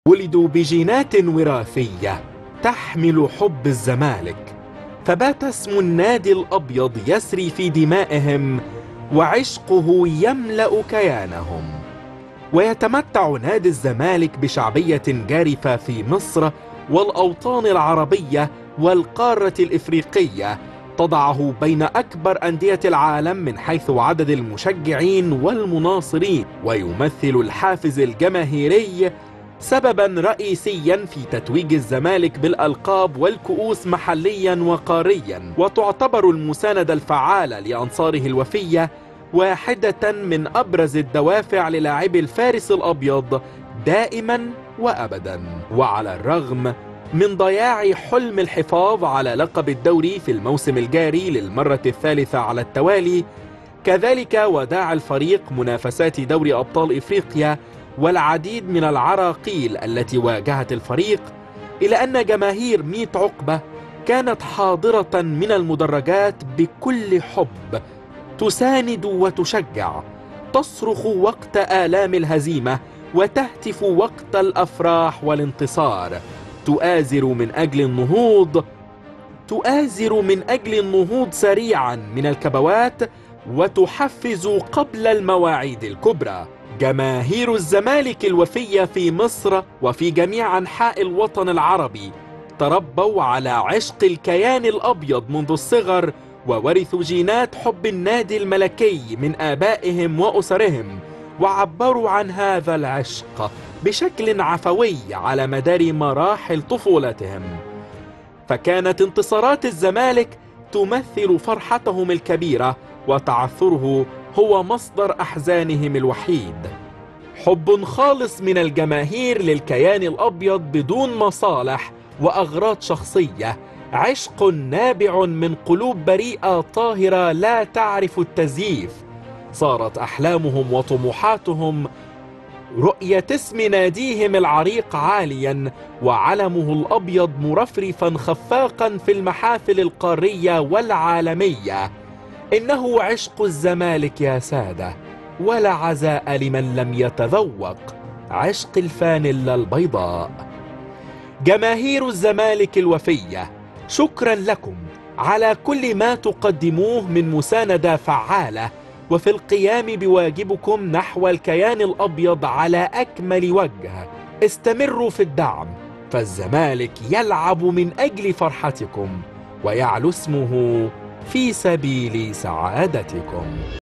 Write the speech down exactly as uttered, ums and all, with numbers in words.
ولدوا بجينات وراثية تحمل حب الزمالك، فبات اسم النادي الأبيض يسري في دمائهم وعشقه يملأ كيانهم. ويتمتع نادي الزمالك بشعبية جارفة في مصر والأوطان العربية والقارة الإفريقية، تضعه بين أكبر أندية العالم من حيث عدد المشجعين والمناصرين، ويمثل الحافز الجماهيري سببا رئيسيا في تتويج الزمالك بالألقاب والكؤوس محليا وقاريا، وتعتبر المساندة الفعالة لأنصاره الوفية واحدة من أبرز الدوافع للاعبي الفارس الأبيض دائما وأبدا. وعلى الرغم من ضياع حلم الحفاظ على لقب الدوري في الموسم الجاري للمرة الثالثة على التوالي، كذلك وداع الفريق منافسات دوري أبطال إفريقيا والعديد من العراقيل التي واجهت الفريق، إلى أن جماهير ميت عقبة كانت حاضرة من المدرجات بكل حب، تساند وتشجع، تصرخ وقت آلام الهزيمة وتهتف وقت الأفراح والانتصار، تؤازر من أجل النهوض تؤازر من أجل النهوض سريعا من الكبوات، وتحفز قبل المواعيد الكبرى. جماهير الزمالك الوفية في مصر وفي جميع أنحاء الوطن العربي تربوا على عشق الكيان الأبيض منذ الصغر، وورثوا جينات حب النادي الملكي من آبائهم وأسرهم، وعبروا عن هذا العشق بشكل عفوي على مدار مراحل طفولتهم. فكانت انتصارات الزمالك تمثل فرحتهم الكبيرة، وتعثره هو مصدر أحزانهم الوحيد. حب خالص من الجماهير للكيان الأبيض بدون مصالح وأغراض شخصية، عشق نابع من قلوب بريئة طاهرة لا تعرف التزييف. صارت أحلامهم وطموحاتهم رؤية اسم ناديهم العريق عاليا وعلمه الأبيض مرفرفا خفاقا في المحافل القارية والعالمية. إنه عشق الزمالك يا سادة، ولا عزاء لمن لم يتذوق عشق الفانيلا البيضاء. جماهير الزمالك الوفية، شكرا لكم على كل ما تقدموه من مساندة فعالة، وفي القيام بواجبكم نحو الكيان الأبيض على أكمل وجه. استمروا في الدعم، فالزمالك يلعب من أجل فرحتكم، ويعلو اسمه في سبيل سعادتكم.